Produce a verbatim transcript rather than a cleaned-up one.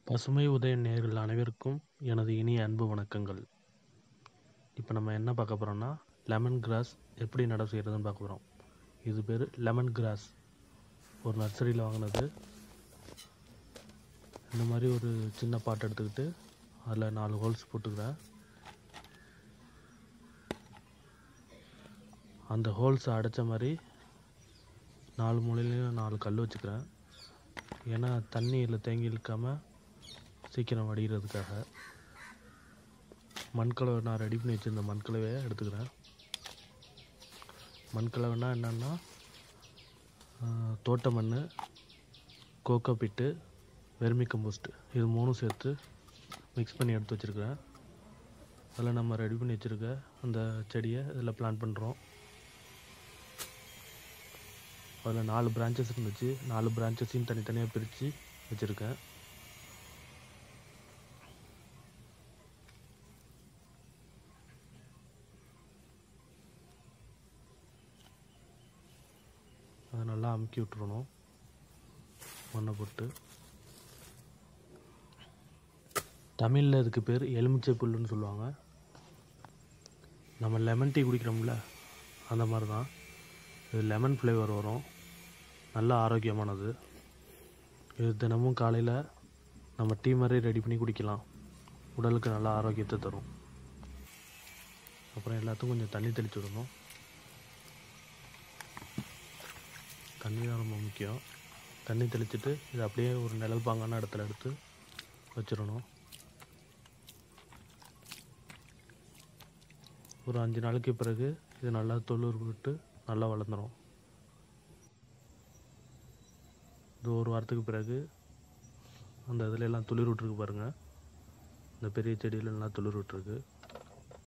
பசுமை உதயம் நேயர்கள் அனைவருக்கும் எனது இனிய அன்பு வணக்கங்கள். இப்போ நம்ம என்ன பார்க்க போகிறோம்னா, லெமன் கிராஸ் எப்படி நடவு செய்கிறதுன்னு பார்க்க போகிறோம். இது பேர் லெமன் கிராஸ். ஒரு நர்சரியில் வாங்கினது. இந்த மாதிரி ஒரு சின்ன பாட் எடுத்துக்கிட்டு அதில் நாலு ஹோல்ஸ் போட்டுக்கிறேன். அந்த ஹோல்ஸை அடைச்ச மாதிரி நாலு மூலையிலையும் நாலு கல் வச்சுக்கிறேன். ஏன்னா தண்ணியில் தேங்கி இழுக்காமல் சீக்கிரம் வடிகிறதுக்காக. மண்கலவை நான் ரெடி பண்ணி வச்சுருந்த மண்கலவையை எடுத்துக்கிறேன். மண்கலவைனா என்னென்னா, தோட்ட மண், கோகோ பிட்டு, வெர்மி கம்போஸ்ட் இது மூணும் சேர்த்து மிக்ஸ் பண்ணி எடுத்து வச்சுருக்கிறேன். அதில் நம்ம ரெடி பண்ணி வச்சுருக்க அந்த செடியை இதில் பிளான்ட் பண்ணுறோம். அதில் நாலு பிரான்ச்சஸ் இருந்துச்சு. நாலு பிரான்ச்சஸையும் தனித்தனியாக பிரித்து வச்சுருக்கேன். அதை நல்லா அமுக்கி விட்டுறணும் மண்ணை போட்டு. தமிழில் இதுக்கு பேர் எலுமிச்சை புல்லுன்னு சொல்லுவாங்க. நம்ம லெமன் டீ குடிக்கிறோம்ல, அந்த மாதிரி தான் இது. லெமன் ஃப்ளேவர் வரும், நல்ல ஆரோக்கியமானது. இது தினமும் காலையில் நம்ம டீ மாதிரி ரெடி பண்ணி குடிக்கலாம். உடலுக்கு நல்ல ஆரோக்கியத்தை தரும். அப்புறம் எல்லாத்துக்கும் கொஞ்சம் தண்ணி தெளித்து விடணும். தண்ணி தான் ரொம்ப முக்கியம். தண்ணி தெளிச்சுட்டு இது அப்படியே ஒரு நிழல் பாங்கான இடத்துல எடுத்து வச்சிடணும். ஒரு அஞ்சு நாளைக்கு பிறகு இது நல்லா தொழுர் விட்டு நல்லா வளர்ந்துடும். இது ஒரு வாரத்துக்கு பிறகு அந்த இதில் எல்லாம் துளிர் விட்டுருக்கு பாருங்கள். இந்த பெரிய செடியில் எல்லாம் துளிர் விட்டுருக்கு.